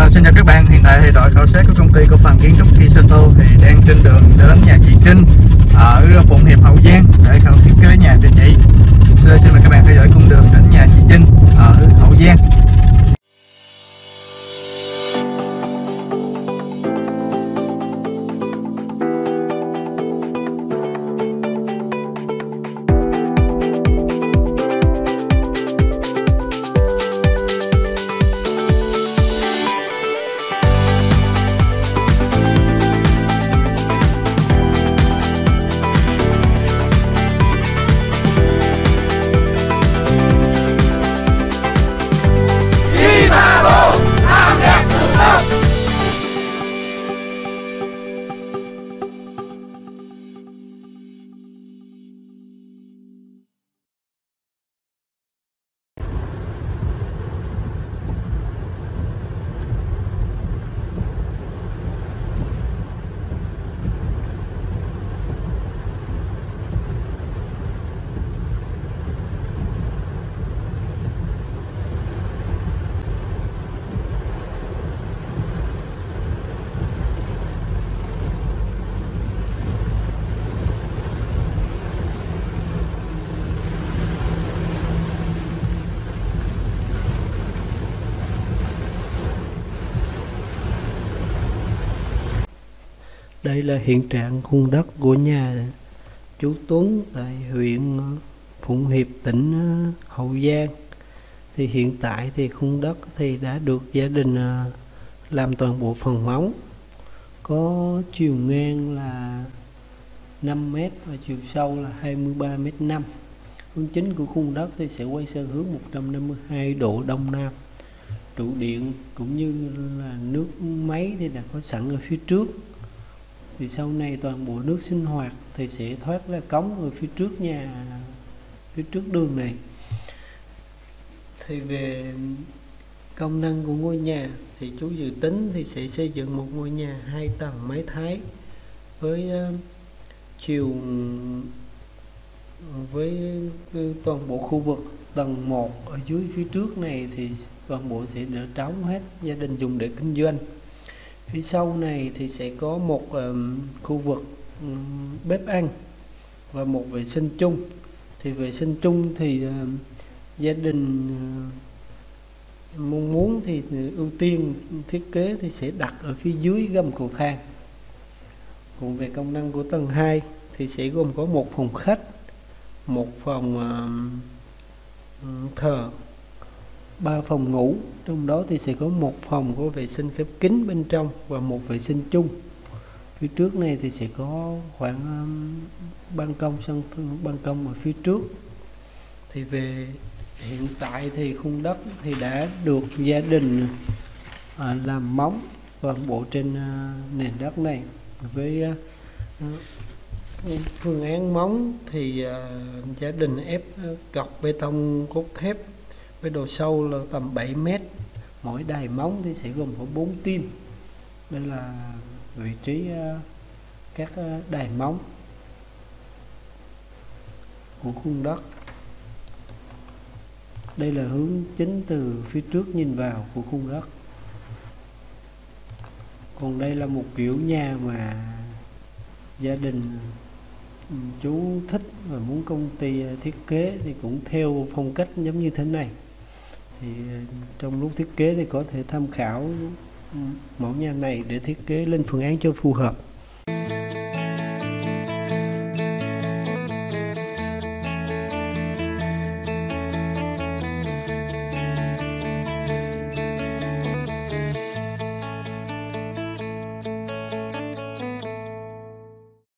Xin chào các bạn, hiện tại thì đội khảo sát của công ty cổ phần kiến trúc Kisato thì đang trên đường đến nhà chị Trinh ở Phụng Hiệp, Hậu Giang để khảo thiết kế nhà cho chị. Xin mời các bạn theo dõi cung đường đến nhà chị Trinh ở Hậu Giang. Đây là hiện trạng khuôn đất của nhà chú Tuấn tại huyện Phụng Hiệp, tỉnh Hậu Giang. Thì hiện tại thì khuôn đất thì đã được gia đình làm toàn bộ phần móng, có chiều ngang là 5 m và chiều sâu là 23,5 m. Hướng chính của khuôn đất thì sẽ quay sang hướng 152 độ Đông Nam. Trụ điện cũng như là nước máy thì đã có sẵn ở phía trước. Thì sau này toàn bộ nước sinh hoạt thì sẽ thoát ra cống ở phía trước nhà, phía trước đường này. Thì về công năng của ngôi nhà thì chú dự tính thì sẽ xây dựng một ngôi nhà 2 tầng mái Thái với toàn bộ khu vực tầng 1 ở dưới phía trước này thì toàn bộ sẽ đỡ trống hết, gia đình dùng để kinh doanh. Phía sau này thì sẽ có một khu vực bếp ăn và một vệ sinh chung. Thì vệ sinh chung thì gia đình mong muốn thì ưu tiên thiết kế thì sẽ đặt ở phía dưới gầm cầu thang. Còn về công năng của tầng 2 thì sẽ gồm có một phòng khách, một phòng thờ, 3 phòng ngủ, trong đó thì sẽ có một phòng có vệ sinh khép kín bên trong và một vệ sinh chung. Phía trước này thì sẽ có khoảng ban công ở phía trước. Thì về hiện tại thì khuôn đất thì đã được gia đình làm móng toàn bộ trên nền đất này. Với phương án móng thì gia đình ép cọc bê tông cốt thép với độ sâu là tầm 7 m. Mỗi đài móng thì sẽ gồm có 4 tim. Đây là vị trí các đài móng của khuôn đất. Đây là hướng chính từ phía trước nhìn vào của khuôn đất. Còn đây là một kiểu nhà mà gia đình chú thích và muốn công ty thiết kế thì cũng theo phong cách giống như thế này. Thì trong lúc thiết kế thì có thể tham khảo mẫu nhà này để thiết kế lên phương án cho phù hợp.